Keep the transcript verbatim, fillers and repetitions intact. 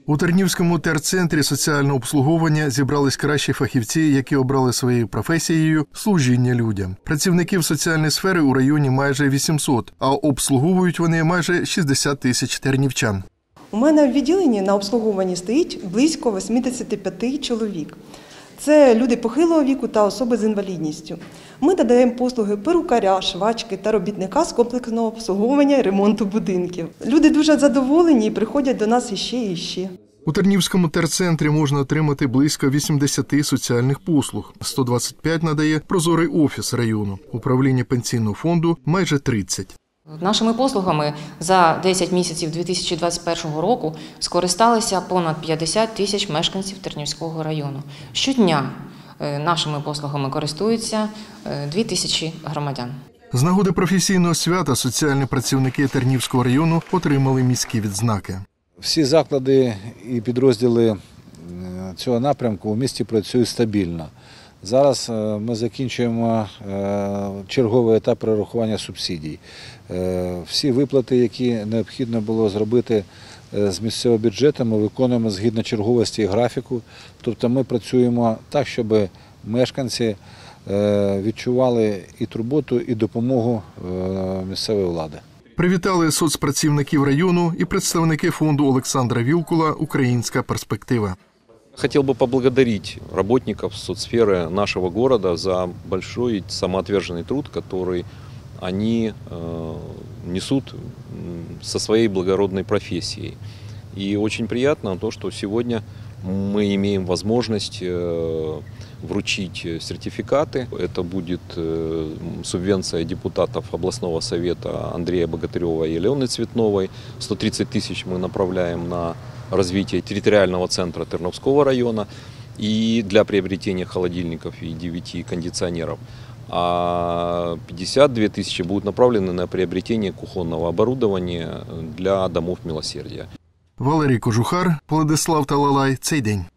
У Тернівському терцентрі соціального обслуговування зібрались кращі фахівці, які обрали своєю професією служіння людям. Працівників соціальної сфери у районі майже вісімсот, а обслуговують вони майже шістдесят тисяч тернівчан. У мене в відділенні на обслуговуванні стоїть близько вісімдесят п'ять чоловік. Це люди похилого віку та особи з інвалідністю. Ми надаємо послуги перукаря, швачки та робітника з комплексного обслуговування і ремонту будинків. Люди дуже задоволені і приходять до нас іще і іще. У Тернівському терцентрі можна отримати близько вісімдесят соціальних послуг. сто двадцять п'ять надає прозорий офіс району. Управління пенсійного фонду – майже тридцять. Нашими послугами за десять місяців дві тисячі двадцять першого року скористалися понад п'ятдесят тисяч мешканців Тернівського району. Щодня нашими послугами користуються дві тисячі громадян. З нагоди професійного свята соціальні працівники Тернівського району отримали міські відзнаки. Всі заклади і підрозділи цього напрямку у місті працюють стабільно. Зараз ми закінчуємо черговий етап перерахування субсидій. Всі виплати, які необхідно було зробити з місцевого бюджету, ми виконуємо згідно черговості і графіку. Тобто ми працюємо так, щоб мешканці відчували і турботу, і допомогу місцевої влади. Привітали соцпрацівників району і представники фонду Олександра Вілкула «Українська перспектива». Хотел бы поблагодарить работников соцсферы нашего города за большой и самоотверженный труд, который они несут со своей благородной профессией. И очень приятно то, что сегодня мы имеем возможность вручить сертификаты. Это будет субвенция депутатов областного совета Андрея Богатырева и Алены Цветновой. сто тридцать тысяч мы направляем на развитие территориального центра Терновского района и для приобретения холодильников и девяти кондиционеров. А пятьдесят две тысячи будут направлены на приобретение кухонного оборудования для домов милосердия. Валерій Кожухар, Владислав Талалай. Цей день.